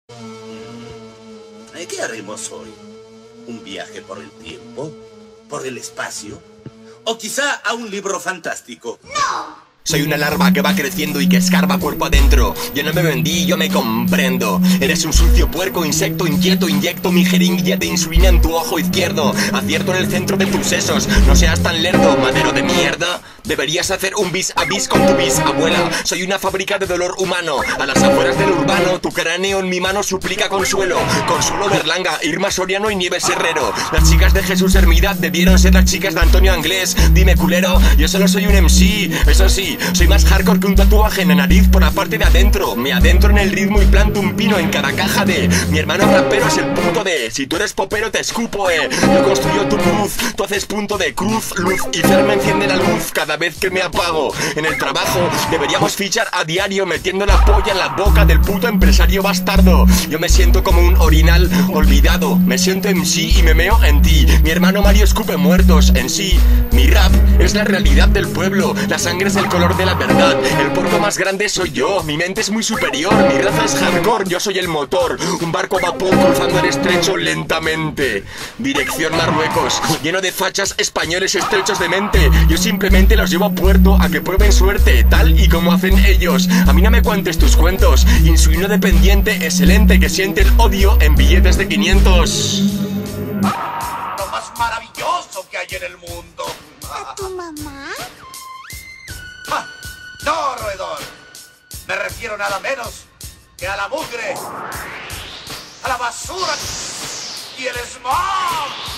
¿Qué haremos hoy? ¿Un viaje por el tiempo? ¿Por el espacio? ¿O quizá a un libro fantástico? ¡No! Soy una larva que va creciendo y que escarba cuerpo adentro. Yo no me vendí, yo me comprendo. Eres un sucio puerco, insecto inquieto. Inyecto mi jeringuilla de insulina en tu ojo izquierdo. Acierto en el centro de tus sesos. No seas tan lerdo, madero de mierda. Deberías hacer un bis a bis con tu bisabuela. Soy una fábrica de dolor humano. A las afueras del urbano, tu cráneo en mi mano suplica consuelo. Consuelo Berlanga, Irma Soriano y Nieves Herrero. Las chicas de Jesús Hermidad debieron ser las chicas de Antonio Anglés. Dime culero, yo solo soy un MC. Eso sí, soy más hardcore que un tatuaje en la nariz por la parte de adentro. Me adentro en el ritmo y planto un pino en cada caja de... Mi hermano rapero es el punto de... Si tú eres popero te escupo, Yo construyo tu cruz, tú haces punto de cruz, luz. Y Fer me enciende la luz cada vez que me apago. En el trabajo deberíamos fichar a diario metiendo la polla en la boca del puto empresario bastardo. Yo me siento como un orinal olvidado. Me siento MC y me meo en ti. Mi hermano Mario escupe muertos en sí. Mi rap es la realidad del pueblo. La sangre es el color de la verdad. El puerco más grande soy yo. Mi mente es muy superior. Mi raza es hardcore. Yo soy el motor. Un barco a vapor cruzando el estrecho lentamente. Dirección Marruecos. Lleno de fachas españoles estrechos de mente. Yo simplemente los llevo a puerto a que prueben suerte, tal y como hacen ellos. A mí no me cuentes tus cuentos. Insulino dependiente, excelente, que siente el odio en billetes de 500. Lo más maravilloso que hay en el mundo. ¿A tu mamá? ¡Ah! No, roedor. Me refiero nada menos que a la mugre, a la basura y el smog.